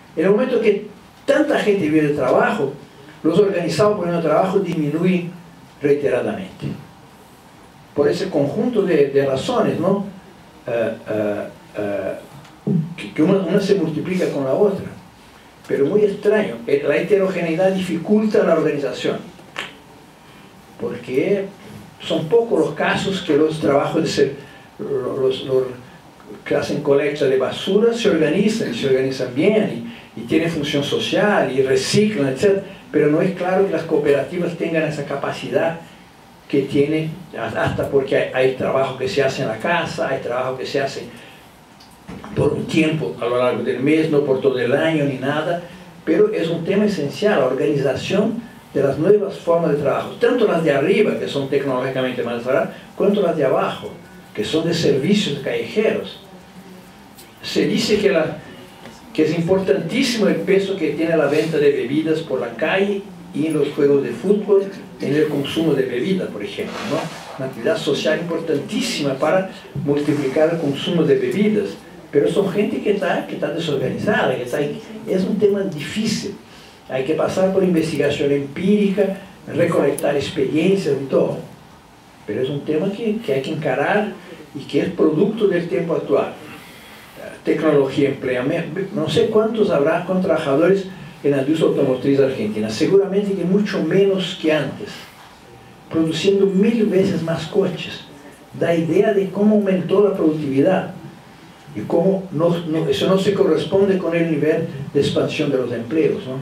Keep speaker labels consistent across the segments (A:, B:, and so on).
A: En el momento que tanta gente vive de trabajo, los organizados por el trabajo disminuyen reiteradamente. Por ese conjunto de razones, ¿no? Que una se multiplica con la otra. Pero muy extraño, la heterogeneidad dificulta la organización, porque son pocos los casos que los trabajos los que hacen colecta de basura se organizan bien y tienen función social y reciclan, etc. Pero no es claro que las cooperativas tengan esa capacidad que tienen, hasta porque hay trabajo que se hace en la casa, hay trabajo que se hace por un tiempo a lo largo del mes, no por todo el año ni nada, pero es un tema esencial, la organización de las nuevas formas de trabajo, tanto las de arriba, que son tecnológicamente más baratas, cuanto las de abajo, que son de servicios callejeros. Se dice que es importantísimo el peso que tiene la venta de bebidas por la calle y en los juegos de fútbol, en el consumo de bebidas, por ejemplo, ¿no? Una actividad social importantísima para multiplicar el consumo de bebidas, pero son gente que está desorganizada, es un tema difícil, hay que pasar por investigación empírica, recolectar experiencias y todo, pero es un tema que hay que encarar y que es producto del tiempo actual. Tecnología, empleamiento, no sé cuántos trabajadores en la industria automotriz argentina, seguramente que mucho menos que antes, produciendo 1000 veces más coches. Da idea de cómo aumentó la productividad y cómo eso no se corresponde con el nivel de expansión de los empleos, ¿no?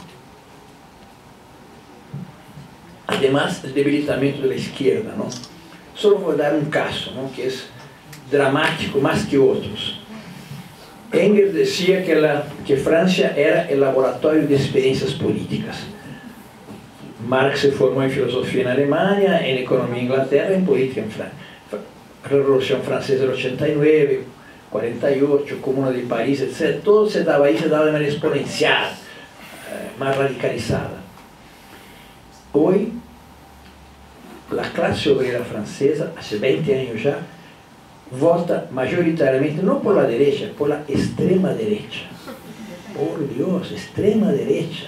A: Además, el debilitamiento de la izquierda, ¿no? Solo voy a dar un caso, ¿no? Que es dramático más que otros. Engels decía que Francia era el laboratorio de experiencias políticas. Marx se formó en filosofía en Alemania, en economía en Inglaterra, en política en Francia. Revolución Francesa del 89, 48, Comuna de París, etc. Todo se daba ahí, se daba de manera exponencial, más radicalizada. Hoy, la clase obrera francesa, hace 20 años ya, vota mayoritariamente, no por la derecha, por la extrema derecha. Por Dios, extrema derecha.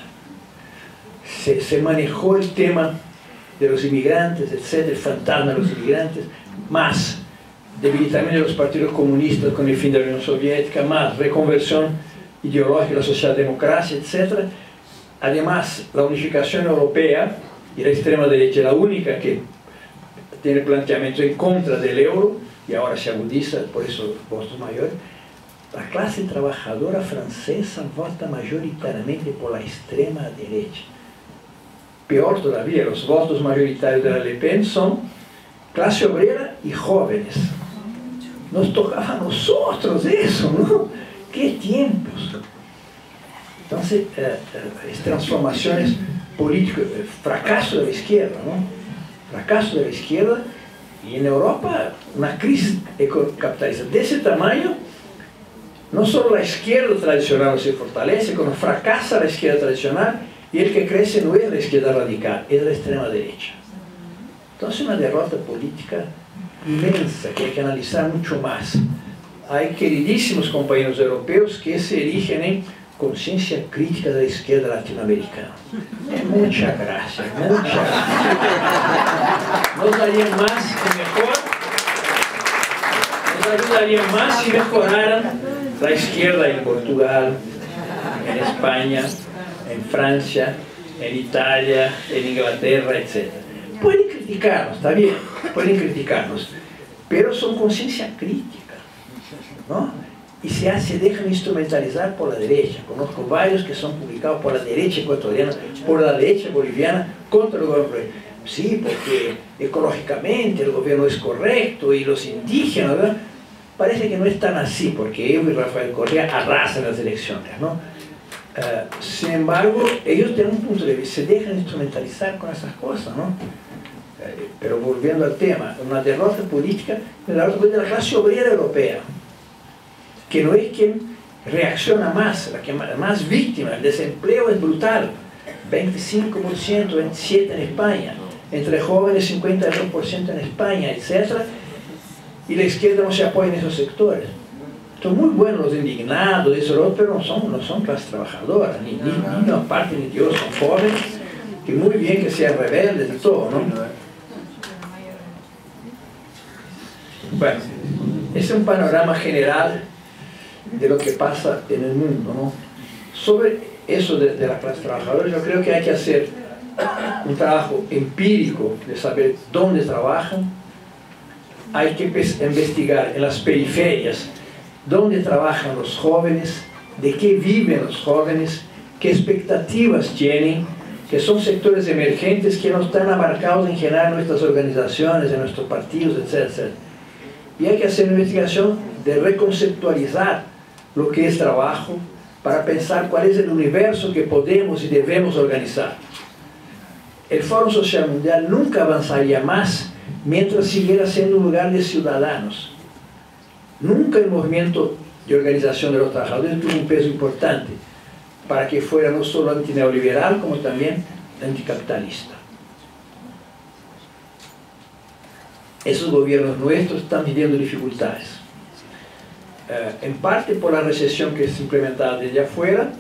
A: Se manejó el tema de los inmigrantes, etc., el fantasma de los inmigrantes, más debilitamiento de los partidos comunistas con el fin de la Unión Soviética, más reconversión ideológica de la socialdemocracia, etc. Además, la unificación europea y la extrema derecha, la única que tiene planteamiento en contra del euro, y ahora se agudiza, por eso los votos mayores. La clase trabajadora francesa vota mayoritariamente por la extrema derecha. Peor todavía, los votos mayoritarios de la Le Pen son clase obrera y jóvenes. Nos tocaba a nosotros eso, ¿no? ¡Qué tiempos! Entonces, transformaciones políticas, fracaso de la izquierda, ¿no? Fracaso de la izquierda. Y en Europa, una crisis capitalista de ese tamaño, no solo la izquierda tradicional se fortalece, cuando fracasa la izquierda tradicional, y el que crece no es la izquierda radical, es la extrema derecha. Entonces, una derrota política inmensa que hay que analizar mucho más. Hay queridísimos compañeros europeos que se erigen en conciencia crítica de la izquierda latinoamericana. Mucha gracia, mucha gracia. Nos darían más y mejor, nos ayudarían más si mejoraran la izquierda en Portugal, en España, en Francia, en Italia, en Inglaterra, etc. Pueden criticarnos, está bien, pueden criticarnos, pero son conciencia crítica, ¿no? Y se dejan instrumentalizar por la derecha. Conozco varios que son publicados por la derecha ecuatoriana, por la derecha boliviana, contra el gobierno. Sí, porque ecológicamente el gobierno es correcto y los indígenas, ¿verdad? Parece que no es tan así, porque Evo y Rafael Correa arrasan las elecciones, ¿no? Sin embargo, ellos tienen un punto de vista, se dejan instrumentalizar con esas cosas, ¿no? Pero volviendo al tema, una derrota política de la clase obrera europea, que no es quien reacciona más, la que más víctima. El desempleo es brutal, 25%, 27% en España, entre jóvenes 52% en España, etc. Y la izquierda no se apoya en esos sectores. Son muy buenos los indignados, eso, pero no son clase trabajadora, ni una parte ni Dios, son jóvenes, que muy bien que sean rebeldes y todo, ¿no? Bueno, ese es un panorama general de lo que pasa en el mundo, ¿no? Sobre eso de la clase trabajadora, yo creo que hay que hacer un trabajo empírico de saber dónde trabajan. Hay que investigar en las periferias dónde trabajan los jóvenes, de qué viven los jóvenes, qué expectativas tienen, que son sectores emergentes que no están abarcados en general en nuestras organizaciones, en nuestros partidos, etc. Y hay que hacer una investigación de reconceptualizar lo que es trabajo para pensar cuál es el universo que podemos y debemos organizar. El Foro Social Mundial nunca avanzaría más mientras siguiera siendo un lugar de ciudadanos. Nunca el movimiento de organización de los trabajadores tuvo un peso importante para que fuera no solo antineoliberal como también anticapitalista. Esos gobiernos nuestros están viviendo dificultades, en parte por la recesión que se implementaba desde afuera,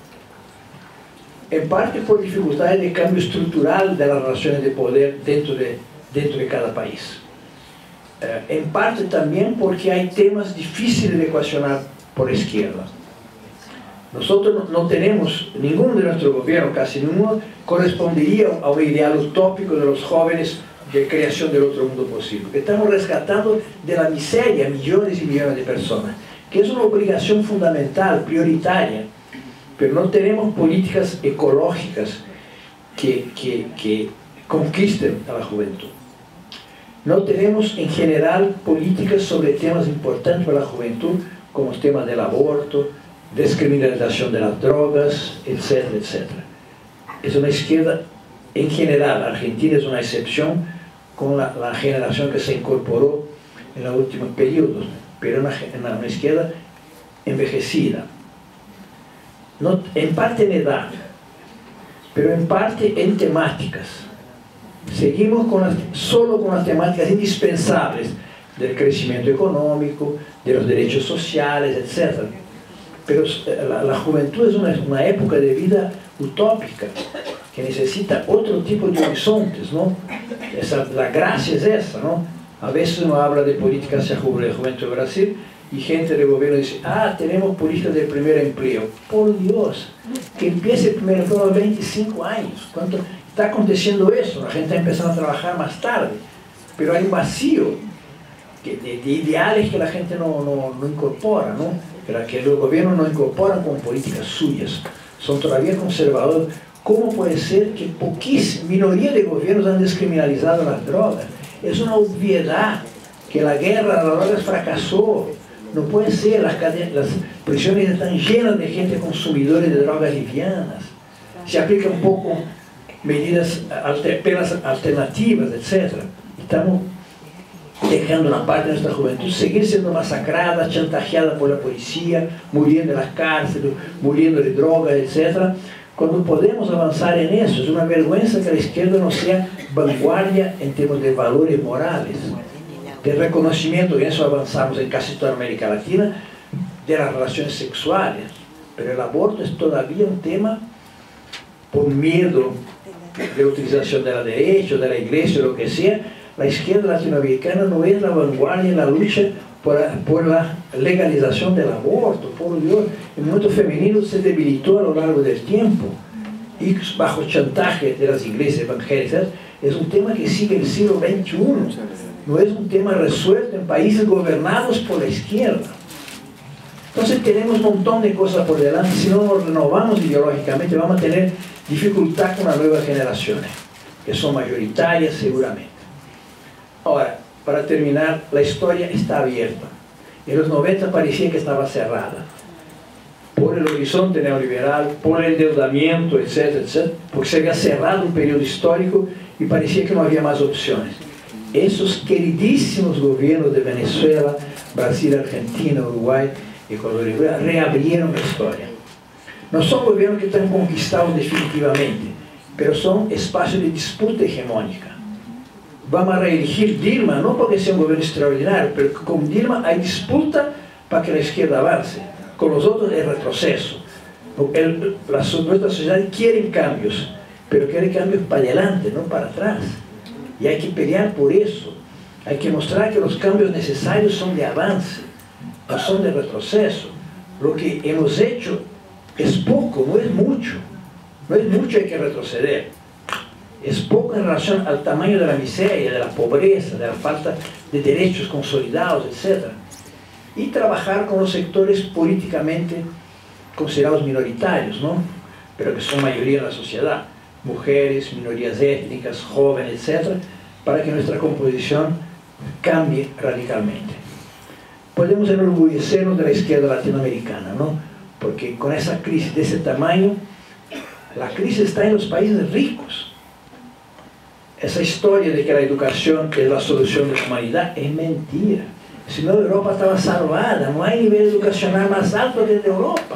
A: en parte por dificultades de cambio estructural de las relaciones de poder dentro de cada país. En parte también porque hay temas difíciles de ecuacionar por la izquierda. Nosotros no tenemos, ninguno de nuestros gobiernos, casi ninguno, correspondería a un ideal utópico de los jóvenes de creación del otro mundo posible. Estamos rescatando de la miseria millones y millones de personas, que es una obligación fundamental, prioritaria, pero no tenemos políticas ecológicas que conquisten a la juventud. No tenemos en general políticas sobre temas importantes para la juventud, como los temas del aborto, descriminalización de las drogas, etcétera, etcétera. Es una izquierda, en general, Argentina es una excepción con la generación que se incorporó en los últimos periodos, pero una izquierda envejecida. No, en parte en edad, pero en parte en temáticas. Seguimos solo con las temáticas indispensables del crecimiento económico, de los derechos sociales, etc. Pero la juventud es una época de vida utópica que necesita otro tipo de horizontes, ¿no? La gracia es esa, ¿no? A veces uno habla de políticas hacia la juventud de Brasil y gente del gobierno dice, tenemos políticas de primer empleo. Por Dios, que empiece el primer empleo a los 25 años. ¿Cuánto está aconteciendo eso? La gente está empezando a trabajar más tarde, pero hay un vacío de ideales que la gente no incorpora, ¿no? Que los gobiernos no incorporan como políticas suyas. Son todavía conservadores. ¿Cómo puede ser que poquísima minoría de gobiernos han descriminalizado las drogas? Es una obviedad que la guerra a las drogas fracasó. No puede ser, las prisiones están llenas de gente consumidores de drogas livianas. Se aplican un poco medidas, penas alternativas, etc. Estamos dejando una parte de nuestra juventud seguir siendo masacrada, chantajeada por la policía, muriendo en las cárceles, muriendo de drogas, etc. Cuando podemos avanzar en eso, es una vergüenza que la izquierda no sea vanguardia en temas de valores morales, de reconocimiento, y en eso avanzamos en casi toda América Latina, de las relaciones sexuales. Pero el aborto es todavía un tema por miedo de utilización de la derecha, de la iglesia, o lo que sea. La izquierda latinoamericana no es la vanguardia en la lucha por la legalización del aborto. Por Dios, el movimiento femenino se debilitó a lo largo del tiempo y bajo chantaje de las iglesias evangélicas. Es un tema que sigue el siglo XXI, no es un tema resuelto en países gobernados por la izquierda. Entonces tenemos un montón de cosas por delante. Si no nos renovamos ideológicamente, vamos a tener dificultad con las nuevas generaciones, que son mayoritarias seguramente. Ahora, para terminar, la historia está abierta. En los 90 parecía que estaba cerrada por el horizonte neoliberal, por el endeudamiento, etcétera, etcétera, porque se había cerrado un periodo histórico y parecía que no había más opciones. Esos queridísimos gobiernos de Venezuela, Brasil, Argentina, Uruguay, Ecuador y Bolivia reabrieron la historia. No son gobiernos que están conquistados definitivamente, pero son espacios de disputa hegemónica. Vamos a reelegir Dilma, no porque sea un gobierno extraordinario, pero con Dilma hay disputa para que la izquierda avance. Con los otros es retroceso. Nuestra sociedad quiere cambios, pero quiere cambios para adelante, no para atrás. Y hay que pelear por eso. Hay que mostrar que los cambios necesarios son de avance, no son de retroceso. Lo que hemos hecho es poco, no es mucho. No es mucho, hay que retroceder. Es poco en relación al tamaño de la miseria, de la pobreza, de la falta de derechos consolidados, etc. Y trabajar con los sectores políticamente considerados minoritarios, ¿no? Pero que son mayoría en la sociedad, mujeres, minorías étnicas, jóvenes, etc., para que nuestra composición cambie radicalmente. Podemos enorgullecernos de la izquierda latinoamericana, ¿no? Porque con esa crisis de ese tamaño, la crisis está en los países ricos. Esa historia de que la educación es la solución de la humanidad es mentira. Si no, Europa estaba salvada. No hay nivel educacional más alto que el de Europa.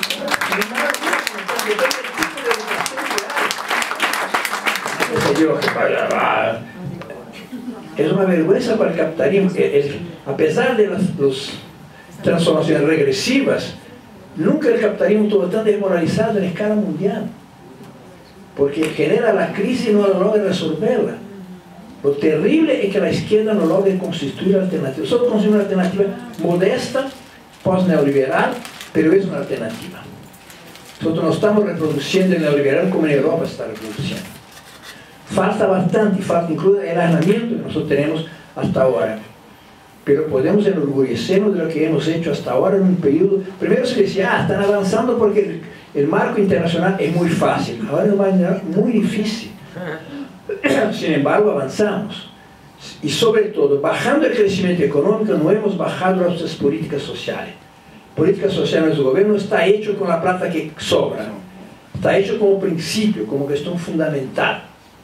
A: Es una vergüenza para el capitalismo. A pesar de las transformaciones regresivas, nunca el capitalismo estuvo tan desmoralizado en escala mundial, porque genera la crisis y no logra resolverla. Lo terrible es que la izquierda no logra constituir alternativas. Solo consigue una alternativa modesta, post-neoliberal, pero es una alternativa. Nosotros no estamos reproduciendo el neoliberalismo como en Europa se está reproduciendo. Falta bastante, falta incluso el aislamiento que nosotros tenemos hasta ahora. Pero podemos enorgullecernos de lo que hemos hecho hasta ahora en un periodo. Primero se decía, están avanzando porque el marco internacional es muy fácil. Ahora es muy difícil. Sin embargo, avanzamos. Y sobre todo, bajando el crecimiento económico, no hemos bajado nuestras políticas sociales. Política social de nuestro gobierno está hecho con la plata que sobra. Está hecho como principio, como cuestión fundamental.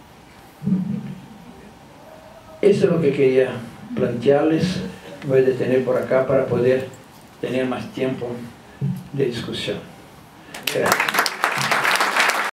A: Eso es lo que quería plantearles. Voy a detener por acá para poder tener más tiempo de discusión. Gracias.